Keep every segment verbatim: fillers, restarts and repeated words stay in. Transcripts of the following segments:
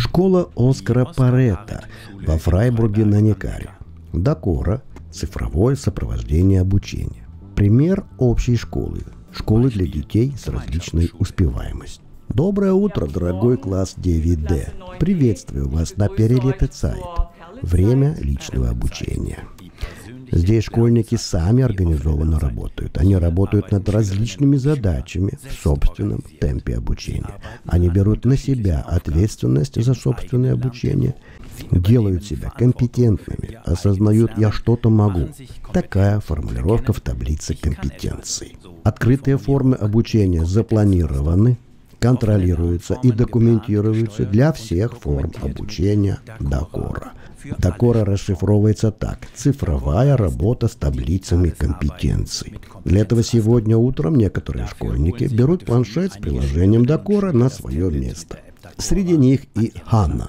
Школа Оскара Паретта во Фрайбурге на Некаре. Дакора – цифровое сопровождение обучения. Пример общей школы. Школы для детей с различной успеваемостью. Доброе утро, дорогой класс девять дэ. Приветствую вас на Перелете Цайт. Время личного обучения. Здесь школьники сами организованно работают. Они работают над различными задачами в собственном темпе обучения. Они берут на себя ответственность за собственное обучение, делают себя компетентными, осознают «я что-то могу». Такая формулировка в таблице компетенций. Открытые формы обучения запланированы, контролируются и документируются для всех форм обучения Дакора. Дакора расшифровывается так: цифровая работа с таблицами компетенций. Для этого сегодня утром некоторые школьники берут планшет с приложением Дакора на свое место. Среди них и Ханна.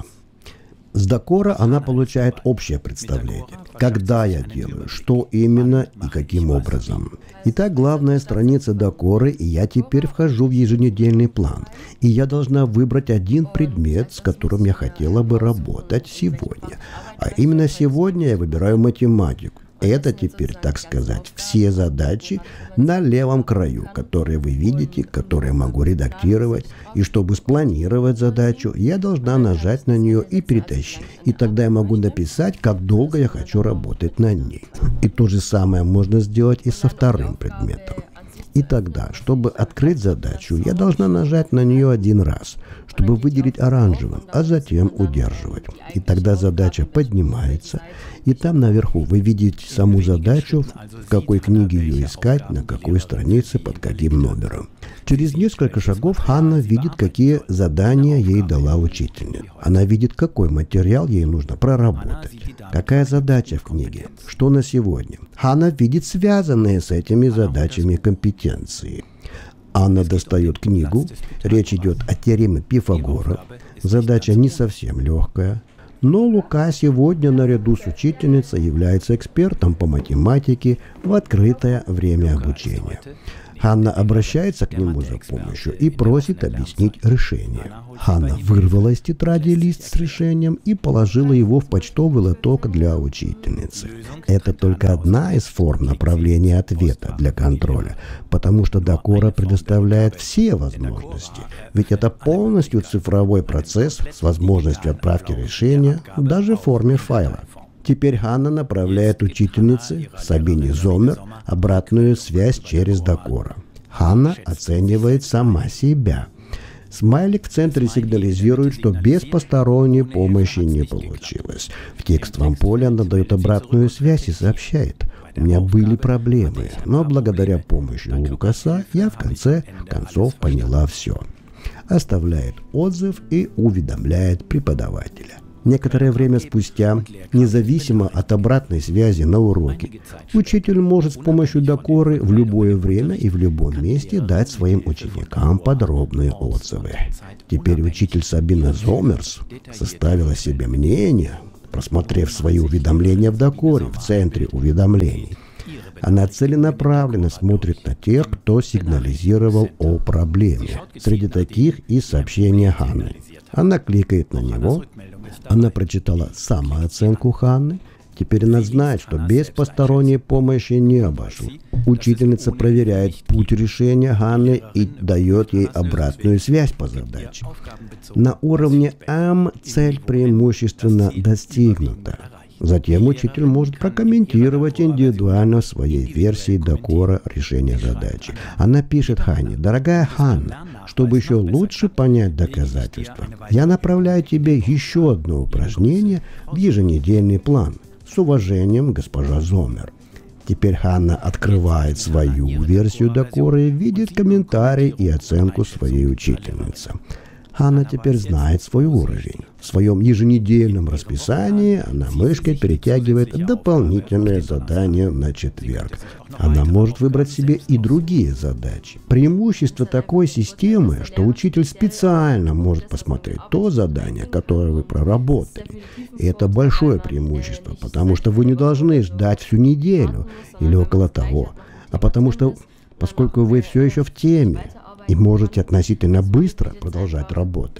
С Дакора она получает общее представление, когда я делаю, что именно и каким образом. Итак, главная страница Дакоры, и я теперь вхожу в еженедельный план. И я должна выбрать один предмет, с которым я хотела бы работать сегодня. А именно сегодня я выбираю математику. Это теперь, так сказать, все задачи на левом краю, которые вы видите, которые могу редактировать. И чтобы спланировать задачу, я должна нажать на нее и перетащить. И тогда я могу написать, как долго я хочу работать на ней. И то же самое можно сделать и со вторым предметом. И тогда, чтобы открыть задачу, я должна нажать на нее один раз, чтобы выделить оранжевым, а затем удерживать. И тогда задача поднимается, и там наверху вы видите саму задачу, в какой книге ее искать, на какой странице, под каким номером. Через несколько шагов Ханна видит, какие задания ей дала учительница. Она видит, какой материал ей нужно проработать, какая задача в книге, что на сегодня. Ханна видит связанные с этими задачами компетенции. Анна достает книгу, речь идет о теореме Пифагора. Задача не совсем легкая. Но Лука сегодня наряду с учительницей является экспертом по математике в открытое время обучения. Ханна обращается к нему за помощью и просит объяснить решение. Ханна вырвала из тетради лист с решением и положила его в почтовый лоток для учительницы. Это только одна из форм направления ответа для контроля, потому что Дакора предоставляет все возможности. Ведь это полностью цифровой процесс с возможностью отправки решения даже в форме файла. Теперь Ханна направляет учительнице Сабине Зомер обратную связь через Дакора. Ханна оценивает сама себя. Смайлик в центре сигнализирует, что без посторонней помощи не получилось. В текстовом поле она дает обратную связь и сообщает: «У меня были проблемы, но благодаря помощи Лукаса я в конце концов поняла все». Оставляет отзыв и уведомляет преподавателя. Некоторое время спустя, независимо от обратной связи на уроке, учитель может с помощью Дакоры в любое время и в любом месте дать своим ученикам подробные отзывы. Теперь учитель Сабина Зомерс составила себе мнение, просмотрев свои уведомления в Дакоре в центре уведомлений. Она целенаправленно смотрит на тех, кто сигнализировал о проблеме. Среди таких и сообщение Ханны. Она кликает на него. Она прочитала самооценку Ханны. Теперь она знает, что без посторонней помощи не обошлось. Учительница проверяет путь решения Ханны и дает ей обратную связь по задаче. На уровне М цель преимущественно достигнута. Затем учитель может прокомментировать индивидуально в своей версии Дакора решение задачи. Она пишет Ханне: «Дорогая Ханна, чтобы еще лучше понять доказательства, я направляю тебе еще одно упражнение в еженедельный план. С уважением, госпожа Зомер». Теперь Ханна открывает свою версию Дакора и видит комментарий и оценку своей учительницы. Ханна теперь знает свой уровень. В своем еженедельном расписании она мышкой перетягивает дополнительное задание на четверг. Она может выбрать себе и другие задачи. Преимущество такой системы, что учитель специально может посмотреть то задание, которое вы проработали. И это большое преимущество, потому что вы не должны ждать всю неделю или около того, а потому что, поскольку вы все еще в теме, и можете относительно быстро продолжать работать.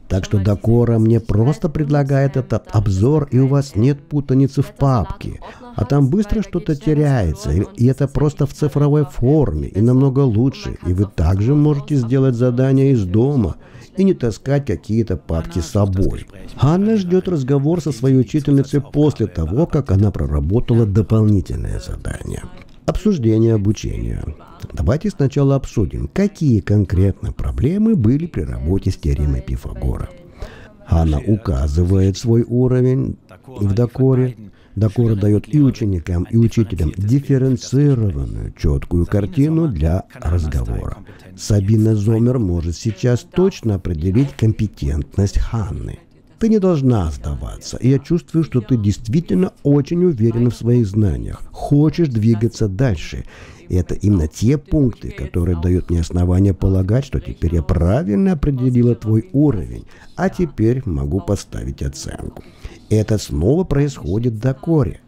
Так что Дакора мне просто предлагает этот обзор, и у вас нет путаницы в папке. А там быстро что-то теряется, и это просто в цифровой форме, и намного лучше. И вы также можете сделать задание из дома и не таскать какие-то папки с собой. Ханна ждет разговор со своей учительницей после того, как она проработала дополнительное задание. Обсуждение обучения. Давайте сначала обсудим, какие конкретно проблемы были при работе с теоремой Пифагора. Ханна указывает свой уровень в Дакоре. Дакора дает и ученикам, и учителям дифференцированную, четкую картину для разговора. Сабина Зомер может сейчас точно определить компетентность Ханны. Ты не должна сдаваться, и я чувствую, что ты действительно очень уверена в своих знаниях, хочешь двигаться дальше. И это именно те пункты, которые дают мне основания полагать, что теперь я правильно определила твой уровень, а теперь могу поставить оценку. Это снова происходит в Дакоре.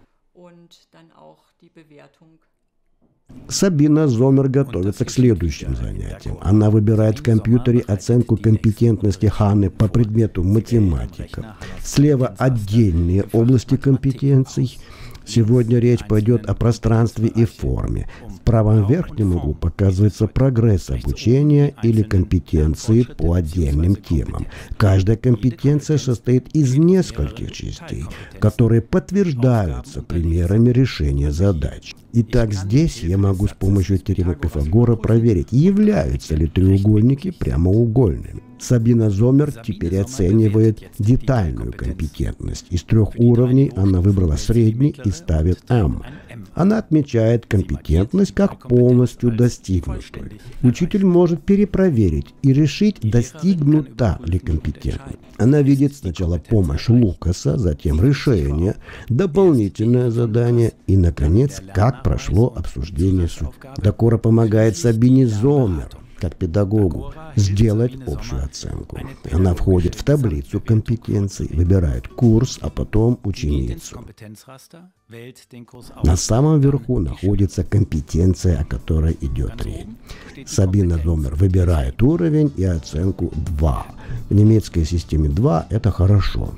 Сабина Зомер готовится к следующим занятиям. Она выбирает в компьютере оценку компетентности Ханны по предмету математика. Слева отдельные области компетенций. Сегодня речь пойдет о пространстве и форме. В правом верхнем углу показывается прогресс обучения или компетенции по отдельным темам. Каждая компетенция состоит из нескольких частей, которые подтверждаются примерами решения задач. Итак, здесь я могу с помощью теоремы Пифагора проверить, являются ли треугольники прямоугольными. Сабина Зомер теперь оценивает детальную компетентность. Из трех уровней она выбрала средний и ставит М. Она отмечает компетентность как полностью достигнутую. Учитель может перепроверить и решить, достигнута ли компетентность. Она видит сначала помощь Лукаса, затем решение, дополнительное задание и, наконец, как прошло обсуждение сути. Дакора помогает Сабине Зомер, как педагогу, сделать общую оценку. Она входит в таблицу компетенций, выбирает курс, а потом ученицу. На самом верху находится компетенция, о которой идет речь. Сабина Зомер выбирает уровень и оценку два. В немецкой системе два – это хорошо.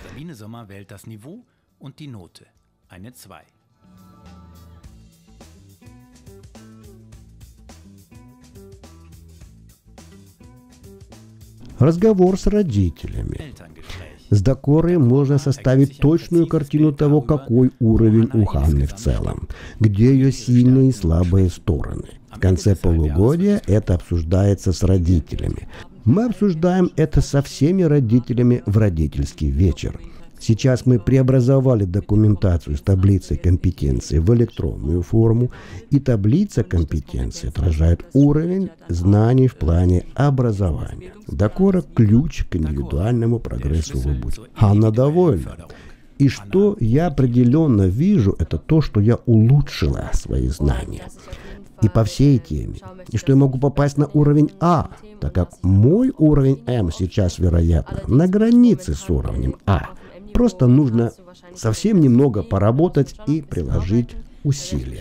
Разговор с родителями. С Дакорой можно составить точную картину того, какой уровень у Ханны в целом, где ее сильные и слабые стороны. В конце полугодия это обсуждается с родителями. Мы обсуждаем это со всеми родителями в родительский вечер. Сейчас мы преобразовали документацию с таблицей компетенции в электронную форму, и таблица компетенции отражает уровень знаний в плане образования. Дакора – ключ к индивидуальному прогрессу в обучении. Ханна довольна. И что я определенно вижу, это то, что я улучшила свои знания. И по всей теме. И что я могу попасть на уровень А, так как мой уровень М сейчас, вероятно, на границе с уровнем А. Просто нужно совсем немного поработать и приложить усилия.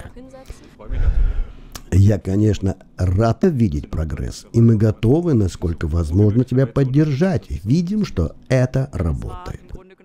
Я, конечно, рад видеть прогресс, и мы готовы, насколько возможно, тебя поддержать. Видим, что это работает.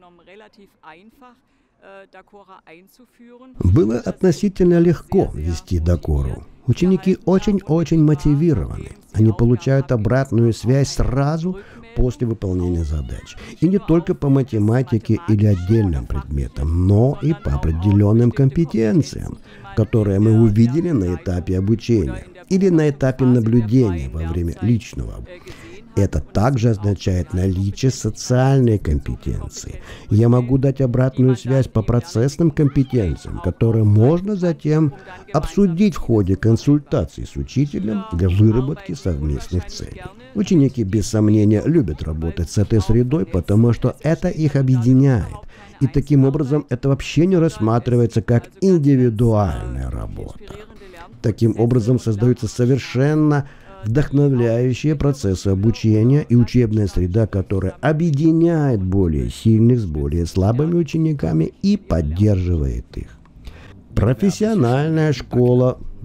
Было относительно легко вести Дакору. Ученики очень-очень мотивированы. Они получают обратную связь сразу после выполнения задач. И не только по математике или отдельным предметам, но и по определенным компетенциям, которые мы увидели на этапе обучения или на этапе наблюдения во время личного обучения. Это также означает наличие социальной компетенции. Я могу дать обратную связь по процессным компетенциям, которые можно затем обсудить в ходе консультаций с учителем для выработки совместных целей. Ученики, без сомнения, любят работать с этой средой, потому что это их объединяет. И таким образом это вообще не рассматривается как индивидуальная работа. Таким образом создаются совершенно вдохновляющие процессы обучения и учебная среда, которая объединяет более сильных с более слабыми учениками и поддерживает их. Профессиональная школа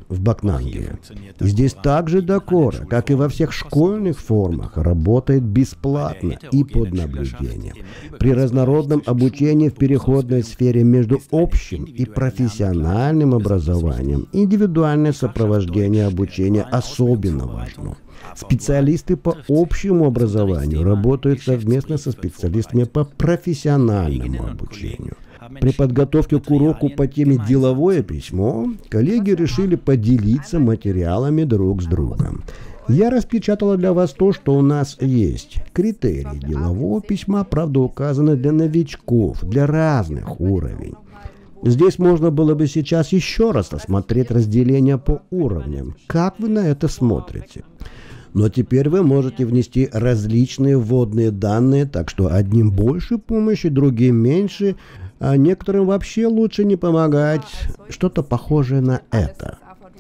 в Бакнанге. И здесь также Дакора, как и во всех школьных формах, работает бесплатно и под наблюдением. При разнородном обучении в переходной сфере между общим и профессиональным образованием индивидуальное сопровождение обучения особенно важно. Специалисты по общему образованию работают совместно со специалистами по профессиональному обучению. При подготовке к уроку по теме «Деловое письмо» коллеги решили поделиться материалами друг с другом. Я распечатала для вас то, что у нас есть. Критерии делового письма, правда, указаны для новичков, для разных уровней. Здесь можно было бы сейчас еще раз осмотреть разделение по уровням. Как вы на это смотрите? Но теперь вы можете внести различные вводные данные, так что одним больше помощи, другим меньше, а некоторым вообще лучше не помогать. Что-то похожее на это.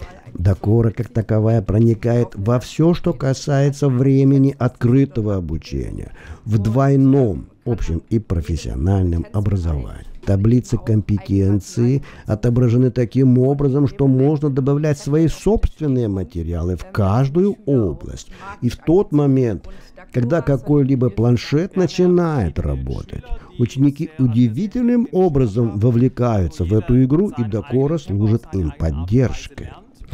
Дакора как таковая проникает во все, что касается времени открытого обучения, в двойном общем и профессиональном образовании. Таблицы компетенции отображены таким образом, что можно добавлять свои собственные материалы в каждую область. И в тот момент, когда какой-либо планшет начинает работать, ученики удивительным образом вовлекаются в эту игру, и Дакора служит им поддержкой.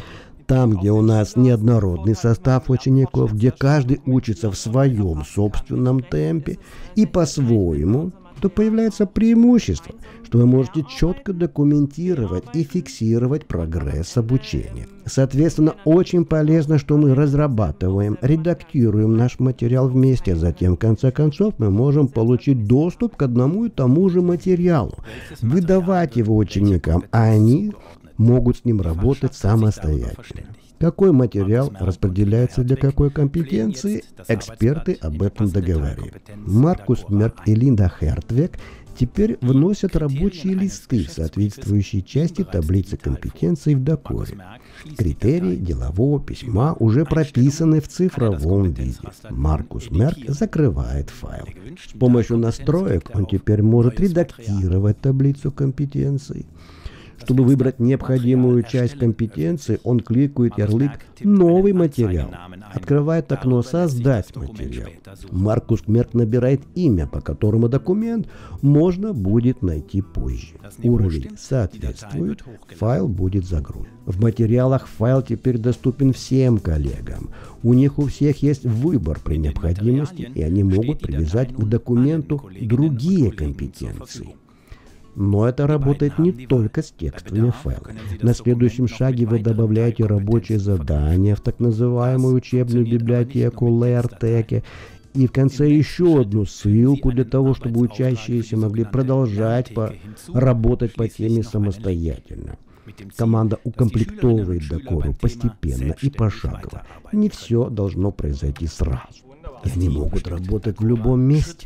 Там, где у нас неоднородный состав учеников, где каждый учится в своем собственном темпе и по-своему, то появляется преимущество, что вы можете четко документировать и фиксировать прогресс обучения. Соответственно, очень полезно, что мы разрабатываем, редактируем наш материал вместе, а затем, в конце концов, мы можем получить доступ к одному и тому же материалу, выдавать его ученикам, а они могут с ним работать самостоятельно. Какой материал распределяется для какой компетенции, эксперты об этом договорили. Маркус Мерк и Линда Хертвег теперь вносят рабочие листы в соответствующие части таблицы компетенций в Дакоре. Критерии делового письма уже прописаны в цифровом виде. Маркус Мерк закрывает файл. С помощью настроек он теперь может редактировать таблицу компетенций. Чтобы выбрать необходимую часть компетенции, он кликает ярлык «Новый материал», открывает окно «Создать материал». Маркус Мерк набирает имя, по которому документ можно будет найти позже. Уровень соответствует, файл будет загружен. В материалах файл теперь доступен всем коллегам. У них у всех есть выбор при необходимости, и они могут привязать к документу другие компетенции. Но это работает не только с текстовыми файлами. На следующем шаге вы добавляете рабочие задания в так называемую учебную библиотеку LearTech, и в конце еще одну ссылку для того, чтобы учащиеся могли продолжать по работать по теме самостоятельно. Команда укомплектовывает Дакору постепенно и пошагово. Не все должно произойти сразу. И они могут работать в любом месте.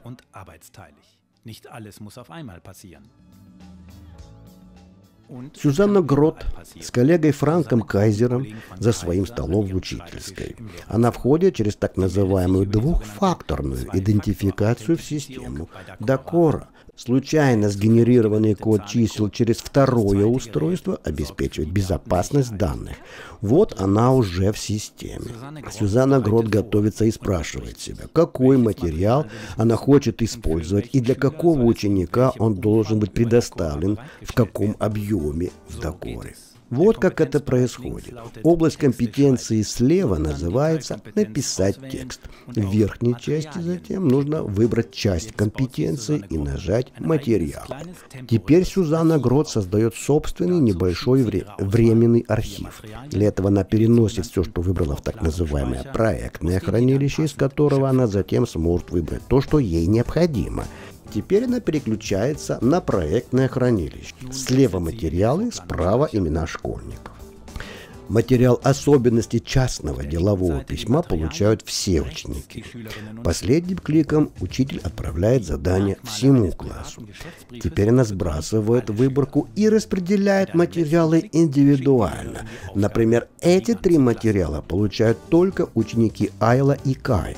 Сюзанна Грот с коллегой Франком Кайзером за своим столом в учительской. Она входит через так называемую двухфакторную идентификацию в систему Дакора. Случайно сгенерированный код чисел через второе устройство обеспечивает безопасность данных. Вот она уже в системе. Сюзанна Грот готовится и спрашивает себя, какой материал она хочет использовать и для какого ученика он должен быть предоставлен, в каком объеме в Дакоре. Вот как это происходит. Область компетенции слева называется «Написать текст». В верхней части затем нужно выбрать часть компетенции и нажать «Материал». Теперь Сюзанна Грот создает собственный небольшой вре временный архив. Для этого она переносит все, что выбрала, в так называемое проектное хранилище, из которого она затем сможет выбрать то, что ей необходимо. Теперь она переключается на проектное хранилище. Слева материалы, справа имена школьников. Материал особенностей частного делового письма получают все ученики. Последним кликом учитель отправляет задание всему классу. Теперь она сбрасывает выборку и распределяет материалы индивидуально. Например, эти три материала получают только ученики Айла и Кай.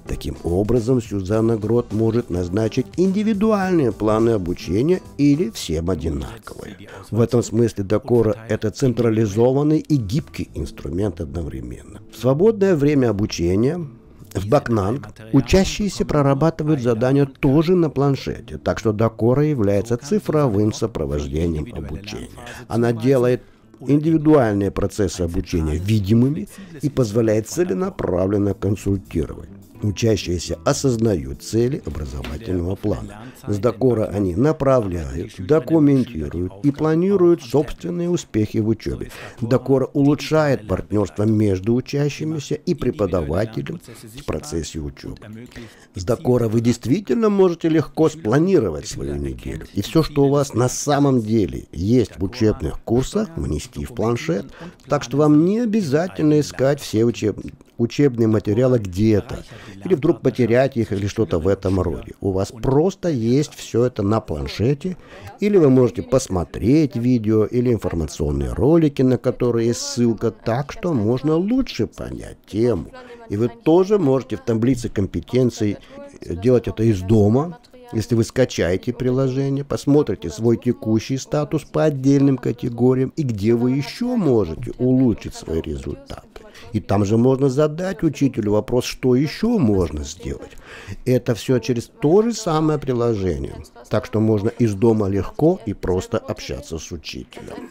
Таким образом, Сюзанна Грот может назначить индивидуальные планы обучения или всем одинаковые. В этом смысле Дакора – это централизованный и гибкий инструмент одновременно. В свободное время обучения в Бакнанг учащиеся прорабатывают задания тоже на планшете, так что Дакора является цифровым сопровождением обучения. Она делает индивидуальные процессы обучения видимыми и позволяет целенаправленно консультировать. Учащиеся осознают цели образовательного плана. С Дакора они направляют, документируют и планируют собственные успехи в учебе. Дакора улучшает партнерство между учащимися и преподавателем в процессе учебы. С Дакора вы действительно можете легко спланировать свою неделю. И все, что у вас на самом деле есть в учебных курсах, внести в планшет. Так что вам не обязательно искать все учебные учебные материалы где-то, или вдруг потерять их, или что-то в этом роде. У вас просто есть все это на планшете, или вы можете посмотреть видео или информационные ролики, на которые есть ссылка, так что можно лучше понять тему. И вы тоже можете в таблице компетенций делать это из дома. Если вы скачаете приложение, посмотрите свой текущий статус по отдельным категориям и где вы еще можете улучшить свои результаты. И там же можно задать учителю вопрос, что еще можно сделать. Это все через то же самое приложение. Так что можно из дома легко и просто общаться с учителем.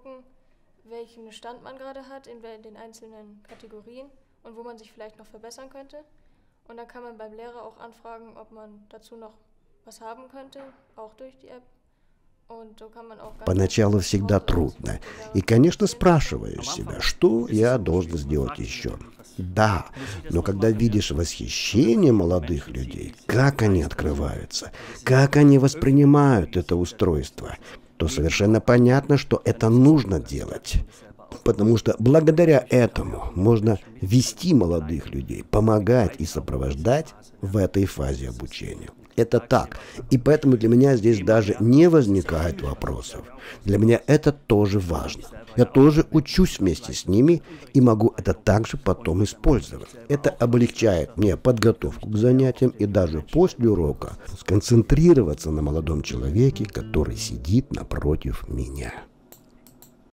Поначалу всегда трудно. И, конечно, спрашиваешь себя, что я должен сделать еще. Да, но когда видишь восхищение молодых людей, как они открываются, как они воспринимают это устройство, то совершенно понятно, что это нужно делать. Потому что благодаря этому можно вести молодых людей, помогать и сопровождать в этой фазе обучения. Это так. И поэтому для меня здесь даже не возникает вопросов. Для меня это тоже важно. Я тоже учусь вместе с ними и могу это также потом использовать. Это облегчает мне подготовку к занятиям и даже после урока сконцентрироваться на молодом человеке, который сидит напротив меня.